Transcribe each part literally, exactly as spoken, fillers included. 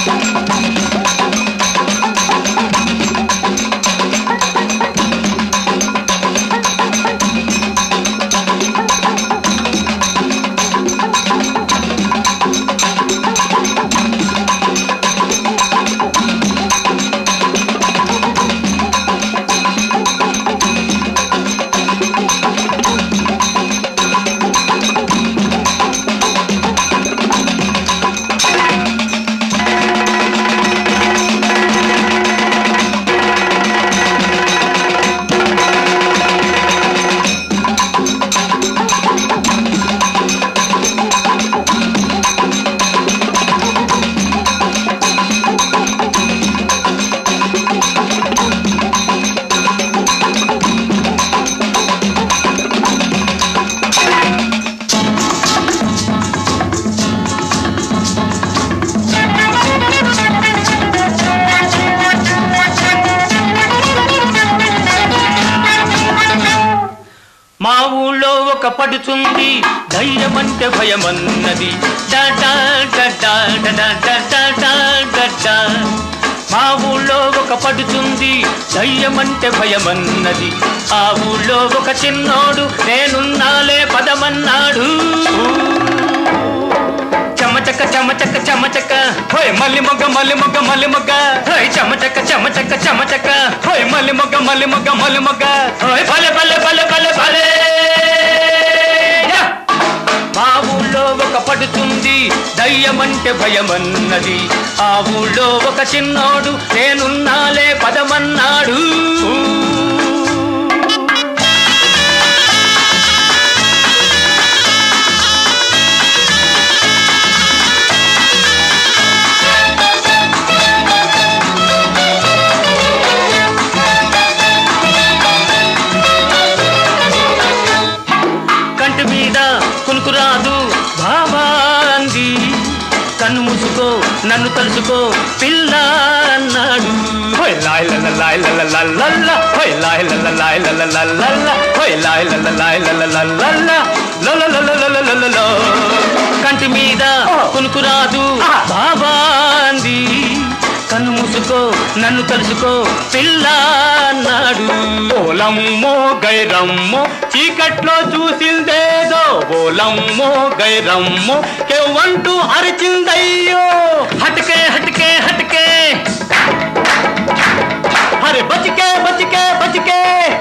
మా ఊళ్ళో ఒక పడుతుంది ధైర్యమంటే భయమన్నది మా ఊళ్ళో ఒక పడుతుంది ధైర్యమంటే భయమన్నది ఆ ఊళ్ళో ఒక చిన్నోడు నేనున్నాలే పదమన్నాడు చమచక చమచక చమచక హోయ్ మల్లి మొగ్గ మల్లి మొగ్గ మల్లి మొగ్గ హోయ్ చమచక చమచక చమచక హోయ్ మల్లి మొగ్గ మల్లి మొగ్గ మల్లి మొగ్గ హోయ్ భలే భలే భలే భలే భలే మా ఊళ్ళో ఒక పడుతుంది దయ్యమంటే భయమన్నది ఆ ఊళ్ళో ఒక చిన్నోడు నేనున్నాలే పదమన్నాడు కునుకురాదు బాబా అంది కన్ను మూసుకో నన్ను తలుచుకో పిల్ల అన్నాడు హోయ్ లాయ్ లల్ల లాయ్ లల్ల లల్ల హోయ్ లాయ్ లల్ల లాయ్ లల్ల లల్ల హోయ్ లాయ్ లల్ల లాయ్ లల్ల లల్ల లల్ల కంటి మీద కునుకురాదు బాబా అంది కన్ను మూసుకో నన్ను తలుచుకో పిల్ల అన్నాడు ఓలమ్మో గైరమ్మో చీకట్లో చూసిందేదో ఓలమ్మో గైరమ్మో కెవ్వంటూ అరిచిందయ్యో హటకే హటకే హటకే అరే బచికే బచికే బచికే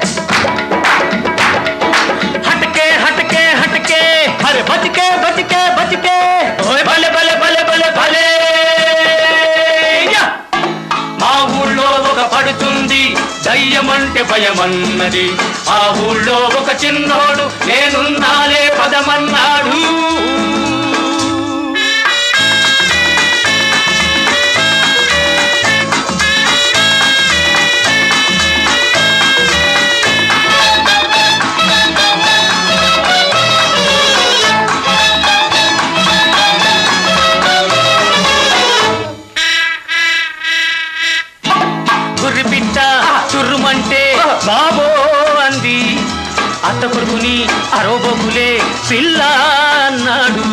హటకే హటకే హటకే అరే బచికే బచికే బచికే ఓయ్ భలే భలే భలే భలే భలే పడుతుంది దయ్యమంటే భయమన్నది ఆ ఊళ్ళో ఒక చిన్నోడు నేనున్నాలే పదమన్నాడు చుర్రుమంటే బాబో అంది అత్త కొడుకుని అరోబోకులే పిల్ల అన్నాడు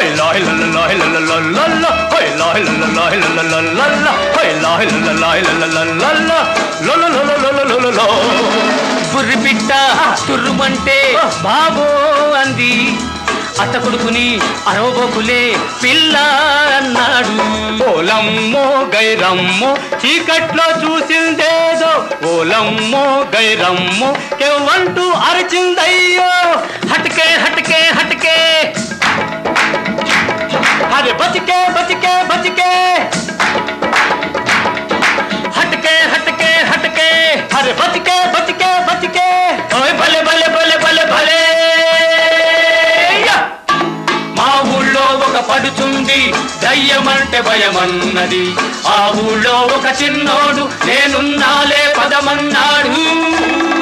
బుర్రి పిట్ట చుర్రుమంటే బాబో అంది అత్త కొడుకుని అరోబోకులే పిల్ల అన్నాడు ఓలమ్మో గైరమ్మో చీకట్లో చూసిందేదో ఓలమ్మో గైరమ్మో కెవ్వంటూ అరిచిందయ్యో హటకే హటకే హటకే అరే బచికే బచికే బచికే హటకే హటకే హటకే అరే బచికే బచికే బచికే ఓయ్ భలే భలే భలే భలే భలే మా ఊళ్ళో ఒక పడుతుంది దయ్యమంటే భయమన్నది ఆ ఊళ్ళో ఒక చిన్నోడు నేనున్నాలే పదమన్నాడు